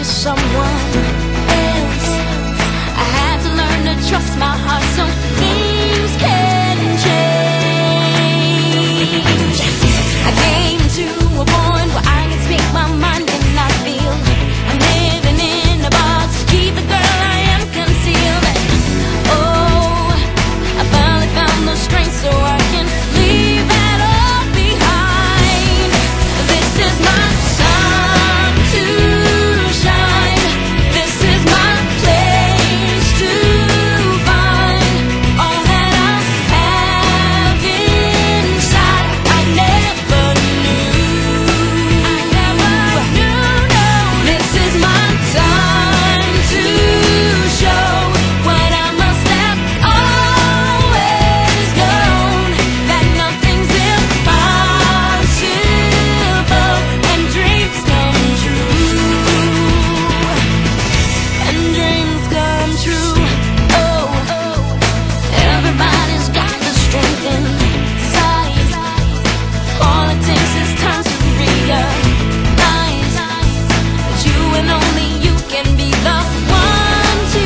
someone else. I had to learn to trust my heart so things can change. I came to a point where I can speak my mind and I feel I'm living in a box to keep the girl I am concealed. And oh, I finally found the strength so I can leave that all behind. This is my time to shine. This is my place to find all that I have inside. I never knew, no. This is my time to show what I must have always known, that nothing's impossible and dreams come true. And dreams come true. Oh, everybody's got the strength inside. All it takes is time to realize that you and only you can be the one to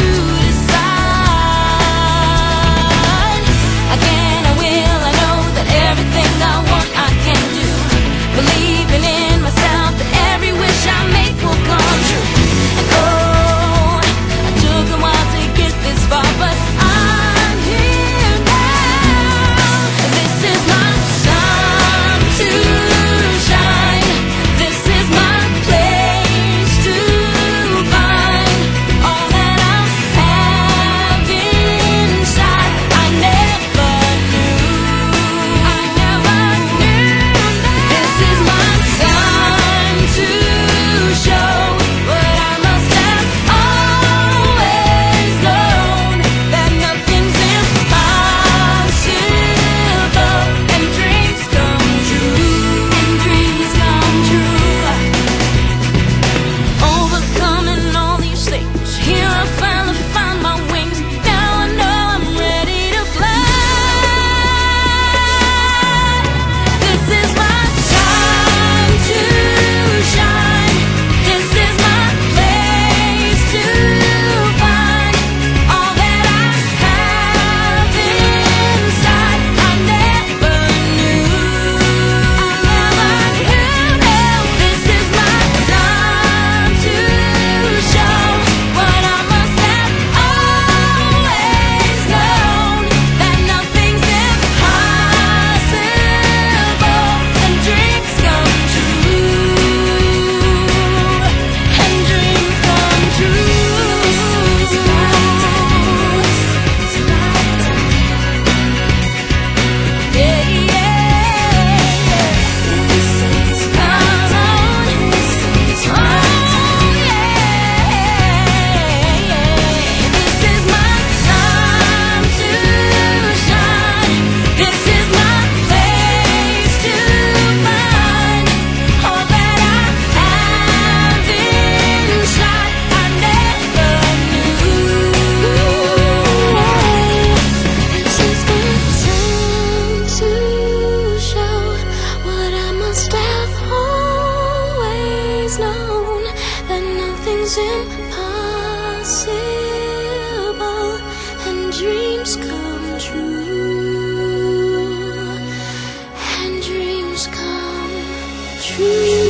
decide. I can, I will, I know that everything I want I can do. Believing in myself that every wish I make will come true. And oh, I took a while to get this far, but I'm here now. This is my time to shine. This is my place to find all that I have inside. I never knew. This is my time to show what I must have always known, that nothing's impossible and dreams come true. And dreams come true. Overcoming all these things, here I finally find my wings. Now I know I'm ready to fly. This is my time to shine. This is my place to find all that I have inside. I never knew. This is my time to show what I must have always known, that nothing's impossible and dreams come true. And dreams come true. Yeah, This is my time to shine. This is my place to find all that I have inside. I never knew. This is my time to show what I must have always known, that nothing's impossible and dreams come true. And dreams come true.